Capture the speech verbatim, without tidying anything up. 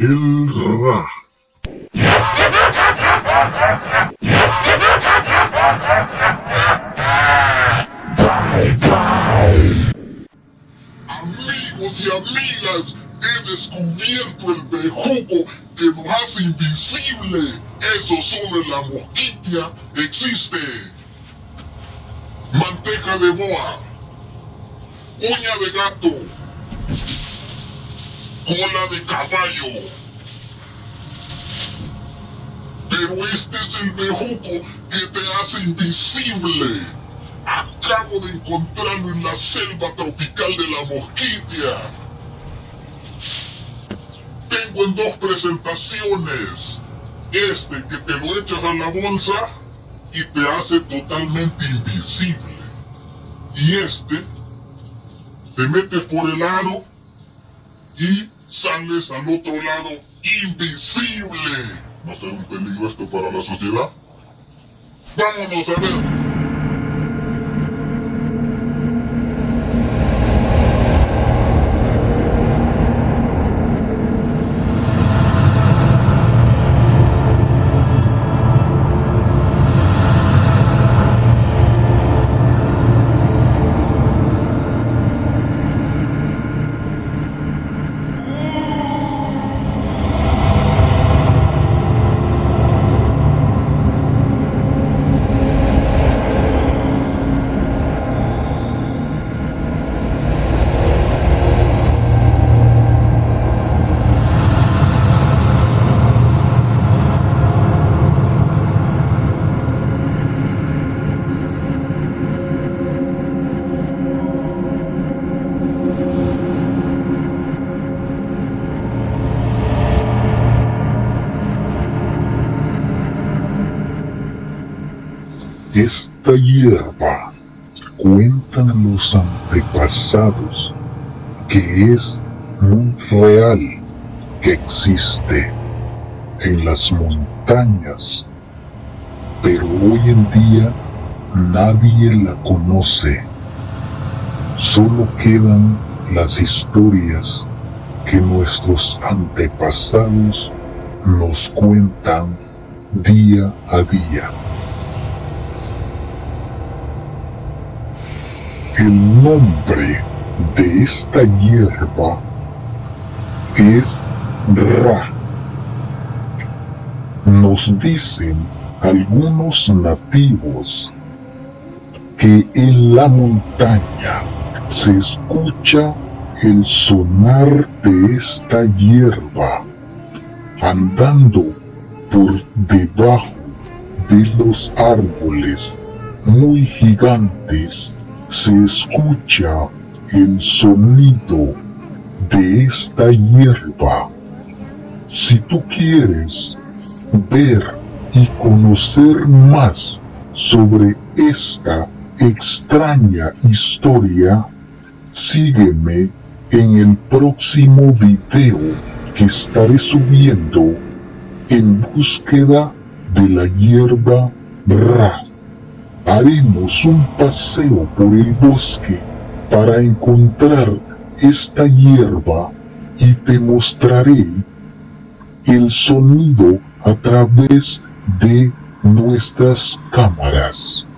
El Ra. Amigos y amigas, he descubierto el bejuco que nos hace invisible. Eso solo en la mosquitia existe. Manteca de boa, uña de gato, cola de caballo. Pero este es el bejuco que te hace invisible. Acabo de encontrarlo en la selva tropical de la mosquitia. Tengo en dos presentaciones. Este que te lo echas a la bolsa y te hace totalmente invisible. Y este, te metes por el aro y sales al otro lado invisible. ¿No será un peligro esto para la sociedad? ¡Vámonos a ver! Esta hierba, cuentan los antepasados, que es muy real, que existe en las montañas, pero hoy en día nadie la conoce. Solo quedan las historias que nuestros antepasados nos cuentan día a día. El nombre de esta hierba es Ra. Nos dicen algunos nativos que en la montaña se escucha el sonar de esta hierba andando por debajo de los árboles muy gigantes. Se escucha el sonido de esta hierba. Si tú quieres ver y conocer más sobre esta extraña historia, sígueme en el próximo video que estaré subiendo en búsqueda de la hierba Ra. Haremos un paseo por el bosque para encontrar esta hierba y te mostraré el sonido a través de nuestras cámaras.